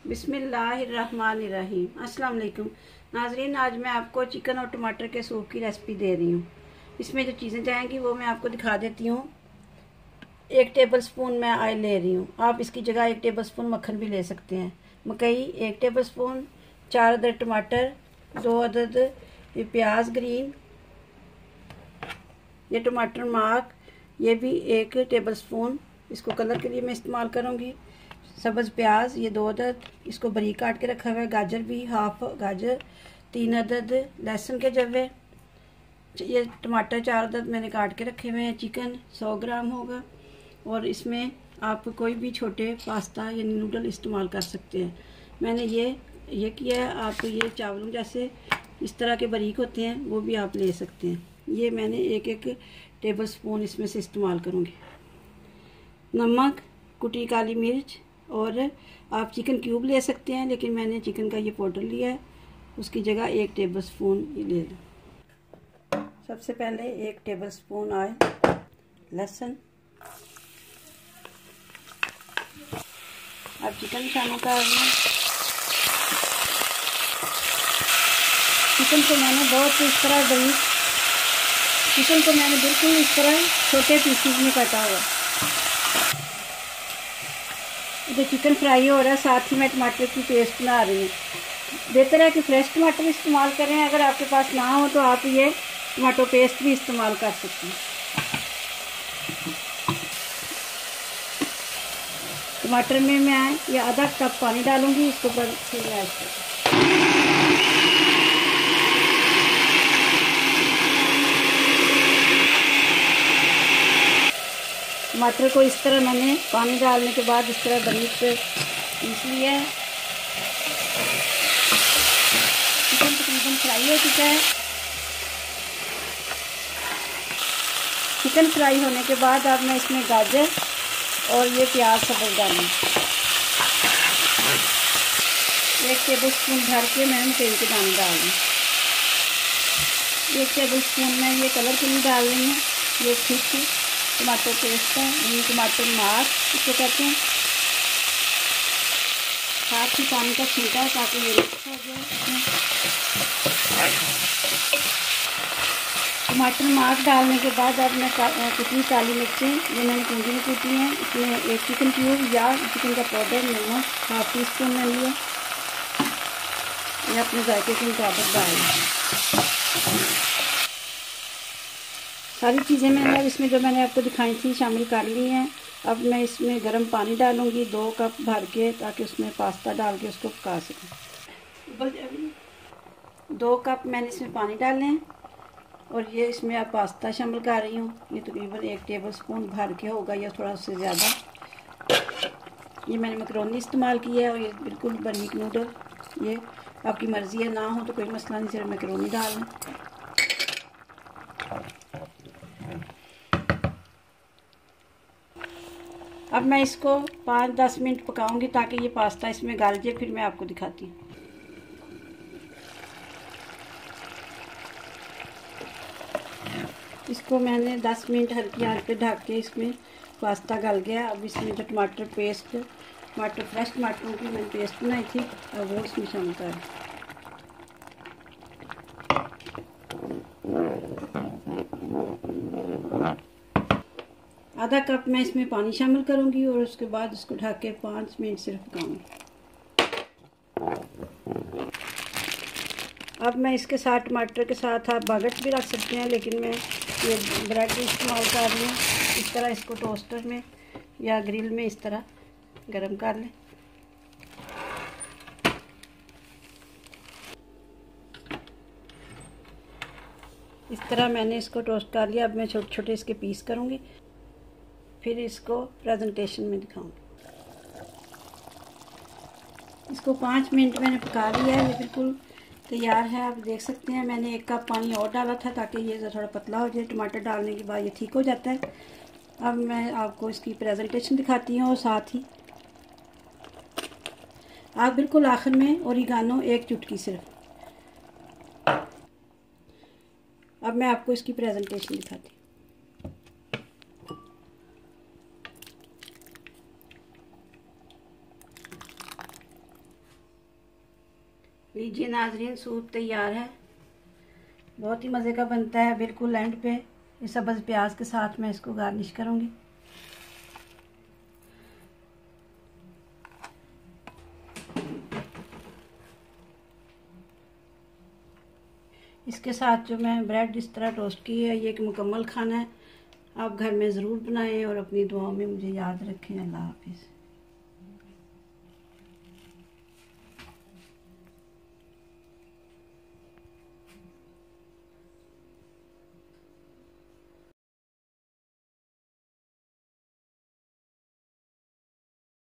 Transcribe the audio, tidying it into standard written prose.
बिस्मिल्लाहिर्रहमानिर्रहीम। अस्सलाम वालेकुम नाजरीन, आज मैं आपको चिकन और टमाटर के सूप की रेसिपी दे रही हूँ। इसमें जो चीज़ें जाएंगी वो मैं आपको दिखा देती हूँ। 1 टेबल स्पून मैं ऑयल ले रही हूँ। आप इसकी जगह 1 टेबल स्पून मक्खन भी ले सकते हैं। मकई 1 टेबल स्पून, 4 अदद टमाटर, 2 अदद प्याज ग्रीन, ये टमाटर मार्क, ये भी 1 टेबल स्पून, इसको कलर के लिए मैं इस्तेमाल करूँगी। सब्ज़ प्याज ये 2 अदद, इसको बारीक काट के रखा हुआ है। गाजर भी हाफ गाजर, 3 अदद लहसुन के जवे, ये टमाटर 4 अदद मैंने काट के रखे हुए हैं। चिकन 100 ग्राम होगा और इसमें आप कोई भी छोटे पास्ता या नूडल इस्तेमाल कर सकते हैं। मैंने ये किया है। आप ये चावलों जैसे इस तरह के बारीक होते हैं वो भी आप ले सकते हैं। ये मैंने 1 टेबल स्पून इसमें से इस्तेमाल करूँगी। नमक, कुटी काली मिर्च, और आप चिकन क्यूब ले सकते हैं, लेकिन मैंने चिकन का ये पाउडर लिया है, उसकी जगह 1 टेबल स्पून ये ले लें। सबसे पहले 1 टेबल स्पून ऑयल, लहसुन, अब चिकन शामिल कर लें। चिकन को मैंने बहुत इस तरह चिकन को मैंने बिल्कुल इस तरह छोटे पीसेस में काटा हुआ। जो चिकन फ्राई हो रहा है, साथ ही मैं टमाटर की पेस्ट बना रही हूँ। बेहतर है कि फ्रेश टमाटर इस्तेमाल करें। अगर आपके पास ना हो तो आप ये टमाटो पेस्ट भी इस्तेमाल कर सकते हैं। टमाटर में मैं ये आधा कप पानी डालूंगी, इसको फिर मैश करूँ। टमाटर को इस तरह मैंने पानी डालने के बाद इस तरह बारीक पीस लिया है। चिकन तकरीबन फ्राई हो चुका है। चिकन फ्राई होने के बाद अब मैं इसमें गाजर और ये प्याज सब्ज़ डालूँ। 1 टेबल स्पून भर के मैंने तेल के दाने डाल दी। 1 टेबल स्पून में ये कलर के लिए डाल रही हूँ। ये ठीक टमाटर पेस्ट है, ये टमाटर मार्क इसको कहते हैं। साथ ही पानी का छींटा है ताकि ये मिक्स हो जाए। टमाटर मार्क डालने के बाद अब मैं कुटी काली मिर्चें ये मैंने पूंजी में कूटी हैं, इसमें 1 चिकन क्यूब या चिकन का पाउडर, नमक हाफ टी स्पून में लिया, ये अपने जायके के मुताबिक डालें। सारी चीज़ें मैंने अब इसमें जो मैंने आपको दिखाई थी शामिल कर ली हैं। अब मैं इसमें गर्म पानी डालूंगी 2 कप भर के, ताकि उसमें पास्ता डाल के उसको पका सकूँ। 2 कप मैंने इसमें पानी डाले हैं और ये इसमें अब पास्ता शामिल कर रही हूँ। ये तकरीबन 1 टेबल स्पून भर के होगा या थोड़ा उससे ज़्यादा। ये मैंने मैकरोनी इस्तेमाल किया है और ये बिल्कुल बारीक नूडल। ये आपकी मर्ज़ी है, ना हो तो कोई मसला नहीं, सिर्फ मैकरोनी डाल लें। अब मैं इसको 5-10 मिनट पकाऊंगी ताकि ये पास्ता इसमें गल जाए, फिर मैं आपको दिखाती हूँ। इसको मैंने 10 मिनट हल्की आंच पे ढक के इसमें पास्ता गल गया। अब इसमें जो टमाटर फ्रेश टमाटरों की मैंने पेस्ट बनाई थी, अब वो इसमें शामिल कर। आधा कप मैं इसमें पानी शामिल करूंगी और उसके बाद इसको ढक के 5 मिनट सिर्फ पकाऊंगी। अब मैं इसके साथ टमाटर के साथ आप बागट भी रख सकते हैं, लेकिन मैं ये ब्रेड इस्तेमाल कर रही हूँ। इस तरह इसको टोस्टर में या ग्रिल में इस तरह गरम कर लें। इस तरह मैंने इसको टोस्ट कर लिया। अब मैं छोटे छोटे इसके पीस करूँगी, फिर इसको प्रेजेंटेशन में दिखाऊंगी। इसको 5 मिनट मैंने पका लिया है, ये बिल्कुल तैयार है। आप देख सकते हैं मैंने 1 कप पानी और डाला था ताकि ये थोड़ा पतला हो जाए। टमाटर डालने के बाद ये ठीक हो जाता है। अब मैं आपको इसकी प्रेजेंटेशन दिखाती हूँ और साथ ही आप बिल्कुल आखिर में ओरिगानो 1 चुटकी सिर्फ। अब मैं आपको इसकी प्रेजेंटेशन दिखाती हूँ। लीजिए नाजरीन, सूप तैयार है। बहुत ही मज़े का बनता है। बिल्कुल एंड पे ये सब्ज़ प्याज के साथ मैं इसको गार्निश करूँगी। इसके साथ जो मैं ब्रेड इस तरह टोस्ट की है, ये एक मुकम्मल खाना है। आप घर में ज़रूर बनाएं और अपनी दुआओं में मुझे याद रखें। अल्लाह हाफिज़।